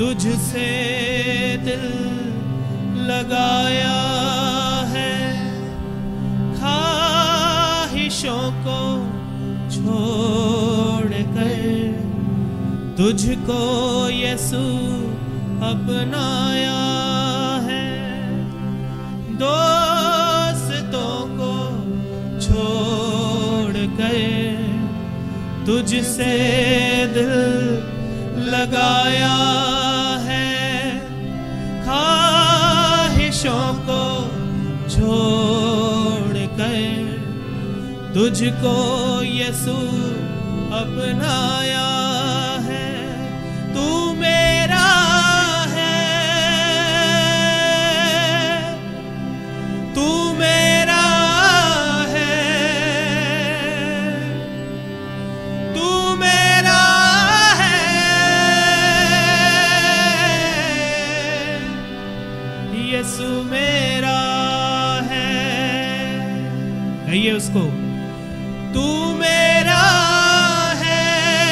तुझसे दिल लगाया है, ख्वाहिशों को छोड़ कर तुझको यीशु अपनाया है। दोस्तों को छोड़ कर तुझसे दिल लगाया है, ख्वाहिशों को छोड़ कर तुझको यीशु अपनाया है। तू मेरा है, तू मेरा है, तू मेरा है, यीशु मेरा है। कहिए उसको, तू मेरा है,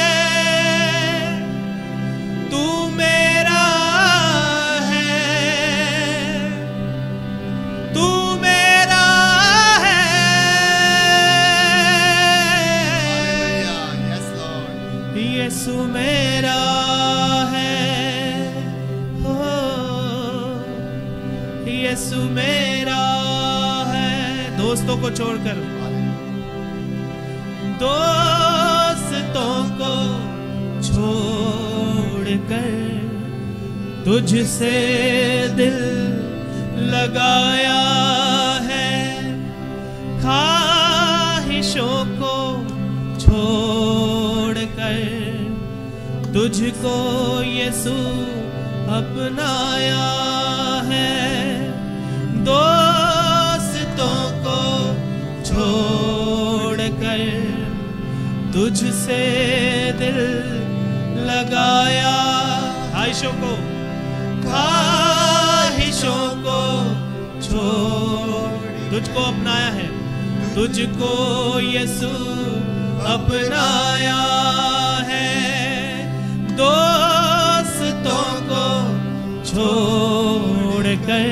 तू मेरा है, तू मेरा है, यीशु मेरा है, हो यीशु मेरा है। दोस्तों को छोड़कर, दोस्तों को छोड़कर तुझसे दिल लगाया है, ख्वाहिशों को छोड़कर तुझको यीशु अपनाया है। दोस्तों को छोड़कर तुझसे दिल लगाया, ख्वाहिशों को छोड़ तुझको अपनाया है, तुझको यीशु अपनाया है। दोस्तों को छोड़कर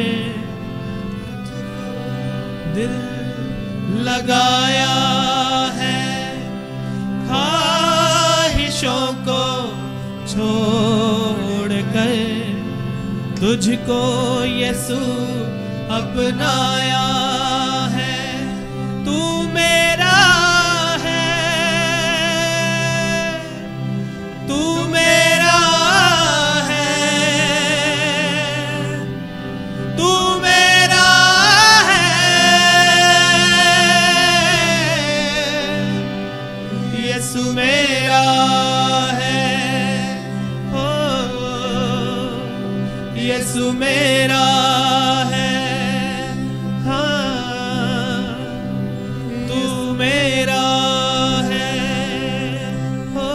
दिल लगाया है, ख्वाहिशों को छोड़कर तुझको यीशु अपनाया है। तू मेरा है, तू मेरा है, तू मेरा है, यीशु मेरा है, हो यीशु मेरा है, हाँ तू मेरा है, हो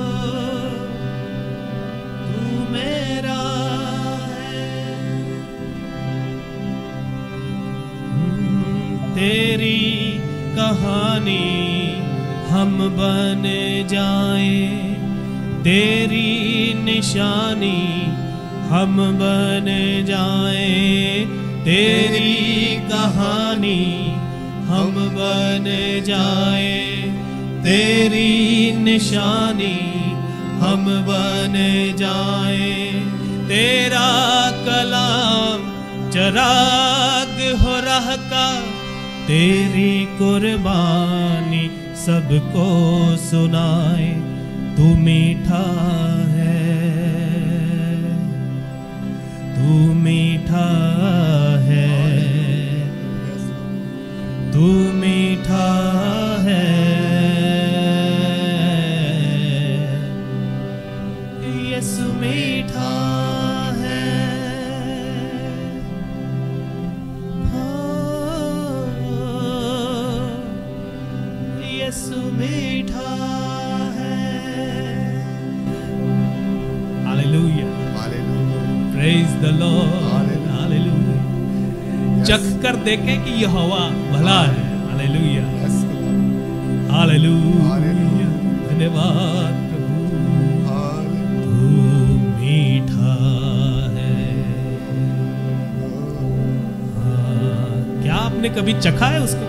तू मेरा है। तेरी कहानी हम बन जाएं, तेरी निशानी हम बन जाएं, तेरी कहानी हम बन जाएं, तेरी निशानी हम बन जाएं। तेरा कलाम चराग हो राह का, तेरी कुर्बानी सबको सुनाए। तू मीठा है, तू मीठा है, तू मीठा है, यीशु मीठा है, यीशु मीठा है। Hallelujah, praise the lord, hallelujah. चख कर देखें कि यहोवा भला है। हालेलुया, हालेलुया, धन्यवाद प्रभु, तू मीठा कभी चखा है उसको?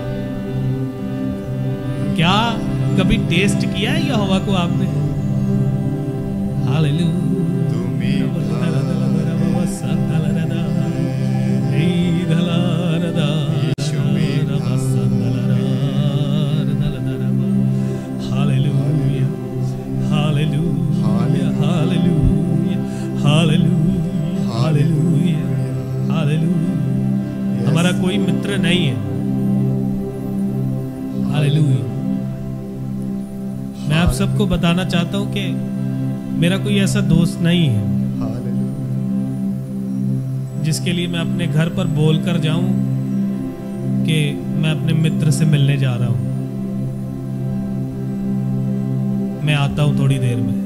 क्या कभी टेस्ट किया है यहोवा को आपने? हालेलुया। हमारा कोई मित्र नहीं है। हालेलुया। मैं आप सबको बताना चाहता हूं कि मेरा कोई ऐसा दोस्त नहीं है जिसके लिए मैं अपने घर पर बोलकर जाऊं कि मैं अपने मित्र से मिलने जा रहा हूं, मैं आता हूं थोड़ी देर में।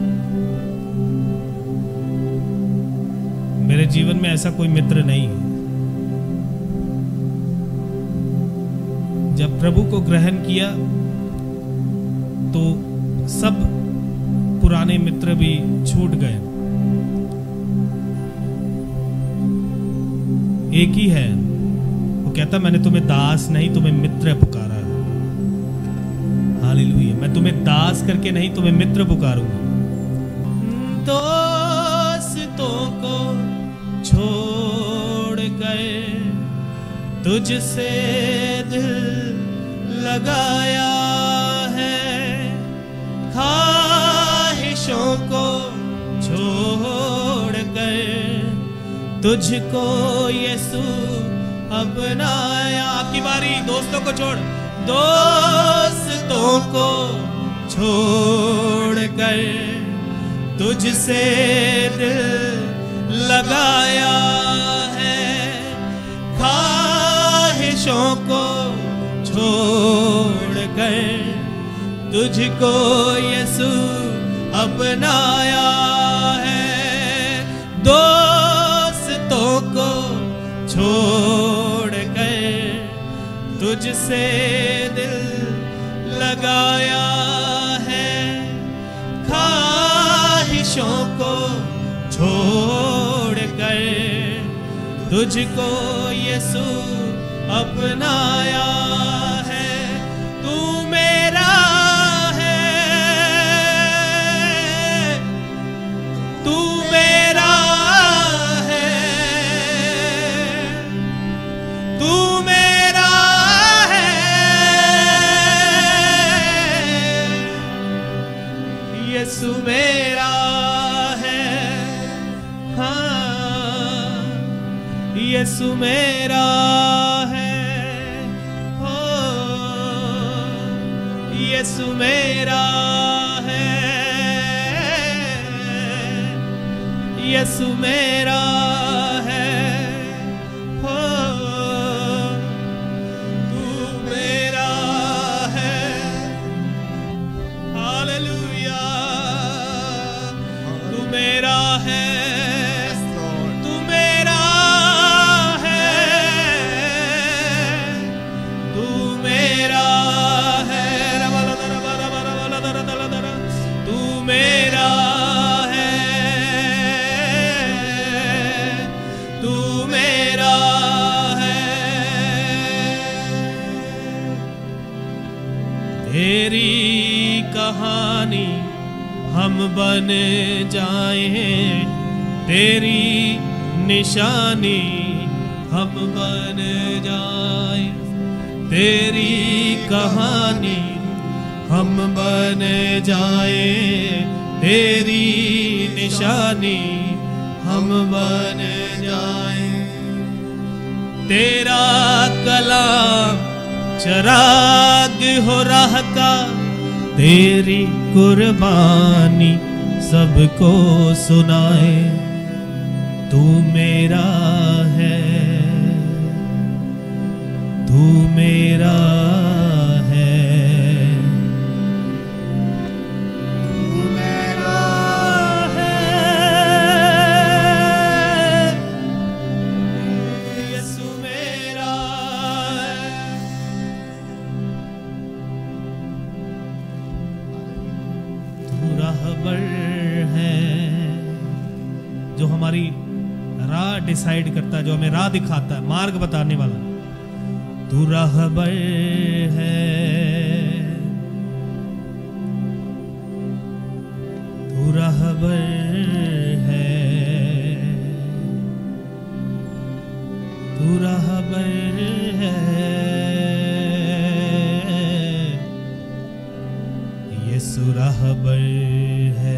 मेरे जीवन में ऐसा कोई मित्र नहीं है। जब प्रभु को ग्रहण किया तो सब पुराने मित्र भी छूट गए। एक ही है, वो कहता मैंने तुम्हें दास नहीं तुम्हें मित्र पुकारा है। हालेलुया। मैं तुम्हें दास करके नहीं तुम्हें मित्र पुकारूंगा। दोस्तों को छोड़ गए, तुझसे दिल लगाया है, ख्वाहिशों को छोड़ गए, तुझको यीशु अपनाया। आपकी बारी। दोस्तों को छोड़, दोस्तों को छोड़ गए, तुझसे दिल लगाया है, ख्वाहिशों को छोड़ गए, तुझको यीशु अपनाया है। दोस्तों को छोड़ गए, तुझसे दिल लगाया है, ख्वाहिशों को छोड़ गए, तुझको यीशु अपनाया है। तू मेरा है, तू मेरा है, तू मेरा है, यीशु मेरा है। हाँ, यीशु मेरा है। यीशु मेरा है, यीशु मेरा है। हो तू मेरा है। हालेलुया। तू मेरा है, तू मेरा है, तू मेरा है, तू मेरा है, तू मेरा है। तेरी कहानी हम बन जाएं, तेरी निशानी हम बन जाएं, तेरी कहानी हम बन जाएं, तेरी निशानी हम बन जाएं। तेरा कलाम चराग हो राह का, तेरी कुर्बानी सबको सुनाए। तू मेरा है, तू मेरा है, तू मेरा है, यीशु मेरा है। तू राहबर है, जो हमारी राह डिसाइड करता है, जो हमें राह दिखाता है, मार्ग बताने वाला। तू रहबर है, तू रहबर है, तू रहबर है, यीशु रहबर है।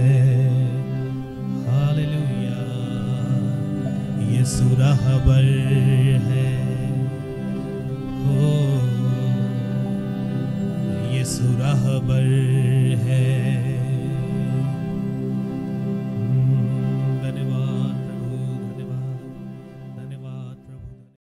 हालेलुया, यीशु रहबर है, ओ यीशु रहबर